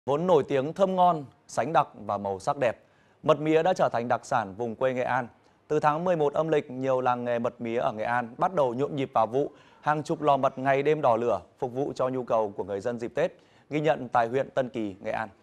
Vốn nổi tiếng thơm ngon, sánh đặc và màu sắc đẹp, mật mía đã trở thành đặc sản vùng quê Nghệ An. Từ tháng 11 âm lịch, nhiều làng nghề mật mía ở Nghệ An bắt đầu nhộn nhịp vào vụ, hàng chục lò mật ngày đêm đỏ lửa phục vụ cho nhu cầu của người dân dịp Tết, ghi nhận tại huyện Tân Kỳ, Nghệ An.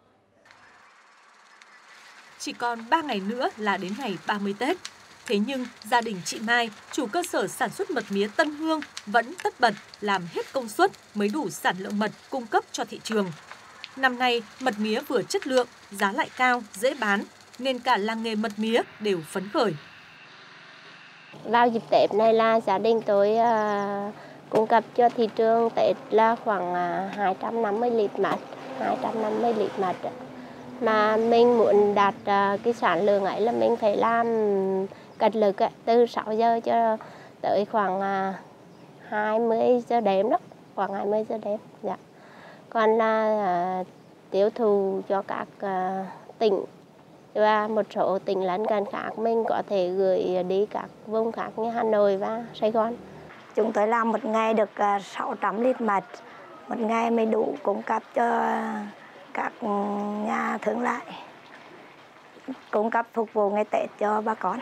Chỉ còn 3 ngày nữa là đến ngày 30 Tết. Thế nhưng gia đình chị Mai, chủ cơ sở sản xuất mật mía Tân Hương vẫn tất bật làm hết công suất mới đủ sản lượng mật cung cấp cho thị trường. Năm nay, mật mía vừa chất lượng, giá lại cao, dễ bán, nên cả làng nghề mật mía đều phấn khởi. Vào dịp Tết này là gia đình tôi cung cấp cho thị trường Tết là khoảng 250 lít mật, 250 lít mật. Mà mình muốn đạt cái sản lượng ấy là mình phải làm cật lực từ 6 giờ cho tới khoảng 20 giờ đêm đó, khoảng 20 giờ đêm. Dạ. Còn là tiêu thụ cho các tỉnh và một số tỉnh lân cận khác mình có thể gửi đi các vùng khác như Hà Nội và Sài Gòn. Chúng tôi làm một ngày được 600 lít mật, một ngày mới đủ cung cấp cho các nhà thương lái, cung cấp phục vụ ngày Tết cho bà con.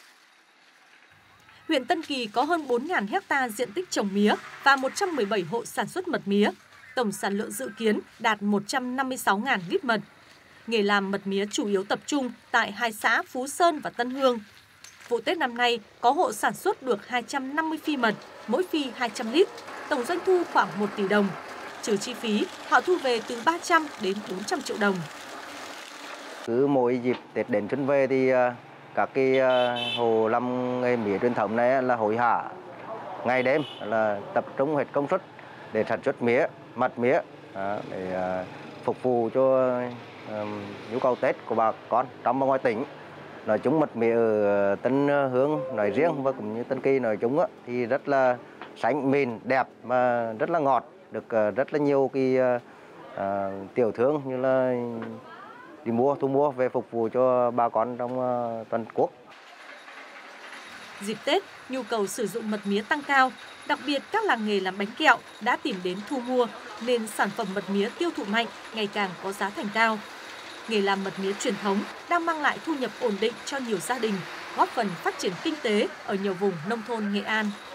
Huyện Tân Kỳ có hơn 4.000 hecta diện tích trồng mía và 117 hộ sản xuất mật mía. Tổng sản lượng dự kiến đạt 156.000 lít mật. Nghề làm mật mía chủ yếu tập trung tại hai xã Phú Sơn và Tân Hương. Vụ Tết năm nay có hộ sản xuất được 250 phi mật, mỗi phi 200 lít, tổng doanh thu khoảng 1 tỷ đồng. Trừ chi phí, họ thu về từ 300 đến 400 triệu đồng. Cứ mỗi dịp Tết đến xuân về thì các cái hộ làm nghề mía truyền thống này là hối hả ngày đêm là tập trung hết công suất để sản xuất mía, mật mía để phục vụ cho nhu cầu Tết của bà con trong và ngoài tỉnh. Nói chung mật mía ở Tân Hương nói riêng và cũng như Tân Kỳ nói chung thì rất là sánh mịn đẹp và rất là ngọt, được rất là nhiều cái tiểu thương như là đi thu mua về phục vụ cho bà con trong toàn quốc. Dịp Tết, nhu cầu sử dụng mật mía tăng cao, đặc biệt các làng nghề làm bánh kẹo đã tìm đến thu mua nên sản phẩm mật mía tiêu thụ mạnh, ngày càng có giá thành cao. Nghề làm mật mía truyền thống đang mang lại thu nhập ổn định cho nhiều gia đình, góp phần phát triển kinh tế ở nhiều vùng nông thôn Nghệ An.